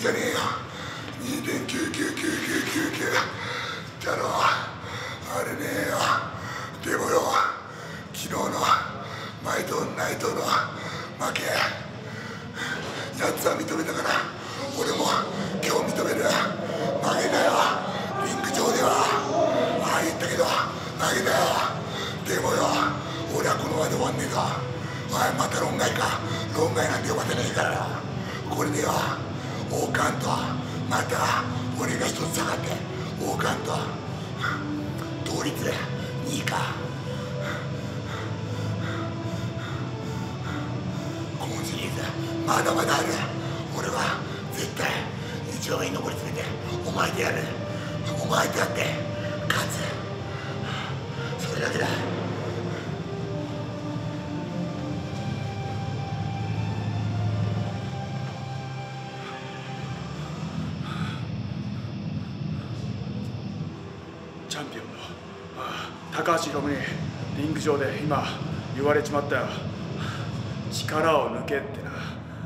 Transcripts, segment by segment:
じゃねえよ。2.99999だろ。あれねえよ。でもよ、昨日のマイトンナイトの負け、やつは認めたから、俺も今日認める。負けだよ。リング上ではああ言ったけど負けだよ。でもよ、俺はこの場で終わんねえぞ。おい、また論外か。論外なんて呼ばせねえからよ。これでよ、王冠とまた俺が一つ下がって、王冠と同率2位か。今シリーズまだまだある。俺は絶対一番上に上り詰めてお前とやる。お前とやって勝つ。それだけだ。 チャンピオンの高橋宏夢にリング上で今言われちまったよ。力を抜けってな。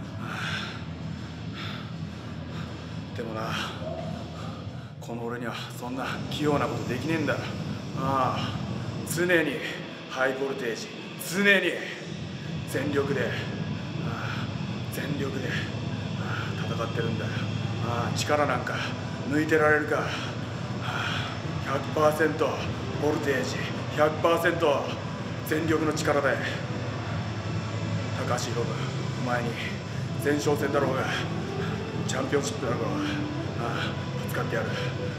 でもな、この俺にはそんな器用なことできねえんだ。常にハイボルテージ、常に全力で戦ってるんだよ。力なんか抜いてられるか。100% ボルテージ、100% 全力の力で高橋宏夢、お前に前哨戦だろうがチャンピオンシップだろうがぶつかってやる。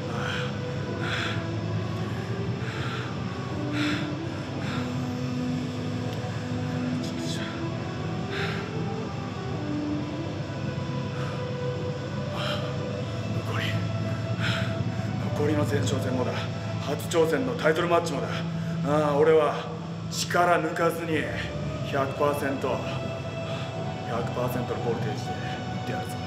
残りの前哨戦もだ。初挑戦のタイトルマッチもだ。俺は力抜かずに 100% のボルテージでいってやるぞ。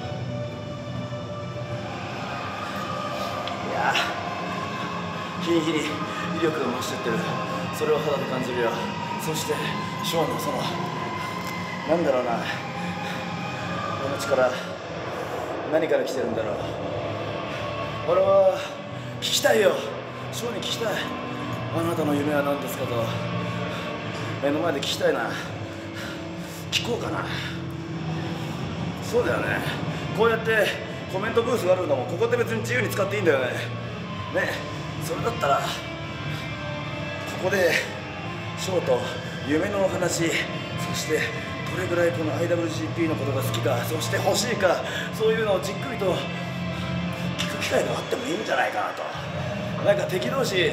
いや日に日に威力が増してってる。それを肌で感じるよ。そしてショーのそのなんだろうな、この力何から来てるんだろう。俺は聞きたいよ。ショーに聞きたい。あなたの夢は何ですかと目の前で聞きたいな。聞こうかな。そうだよね。こうやってコメントブースがあるんだもん。ここって別に自由に使っていいんだよね。ね、それだったらここでショーと夢のお話、そしてどれぐらいこの IWGP のことが好きか、そして欲しいか、そういうのをじっくりと聞く機会があってもいいんじゃないかなと。なんか敵同士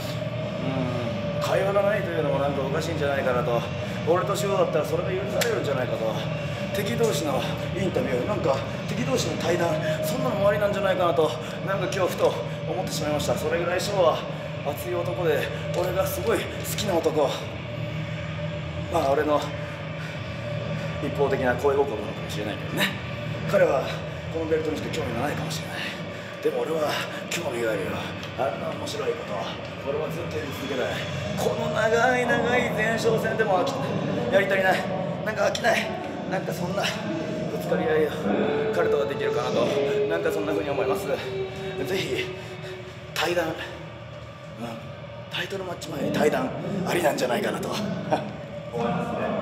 会話がないというのもなんかおかしいんじゃないかなと。俺とショーだったらそれが許されるんじゃないかと。敵同士のインタビュー、なんか敵同士の対談、そんなのもありなんじゃないかなと、なんか今日ふと思ってしまいました。それぐらいショーは熱い男で、俺がすごい好きな男。俺の一方的な恋心なのかもしれないけどね。彼はこのベルトにしか興味がないかもしれない。でも俺は興味があるよ。あんな面白いこと俺はずっとやり続けたい。この長い長い前哨戦でもやり足りない。なんか飽きない。なんかそんなぶつかり合いを彼とはできるかなと、なんかそんな風に思います。ぜひ対談、タイトルマッチ前に対談ありなんじゃないかなと思いますね。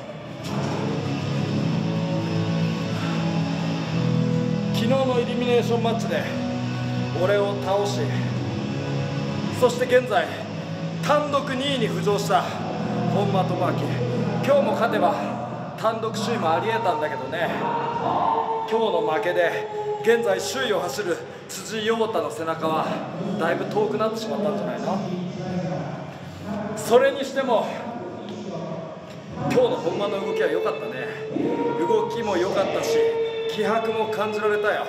昨日のイリミネーションマッチで俺を倒し、そして現在単独2位に浮上した本間智明。今日も勝てば単独首位もありえたんだけどね、今日の負けで現在首位を走る辻陽太の背中はだいぶ遠くなってしまったんじゃないの。それにしても今日の本間の動きは良かったね。動きも良かったし気迫も感じられたよ。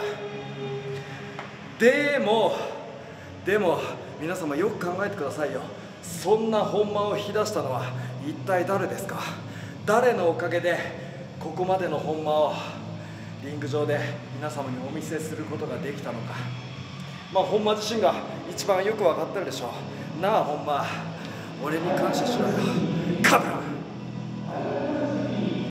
でも皆様よく考えてくださいよ。そんな本間を引き出したのは一体誰ですか。誰のおかげでここまでの本間をリング上で皆様にお見せすることができたのか。本間自身が一番よく分かってるでしょう。なあ本間、俺に感謝しろよ。カブラ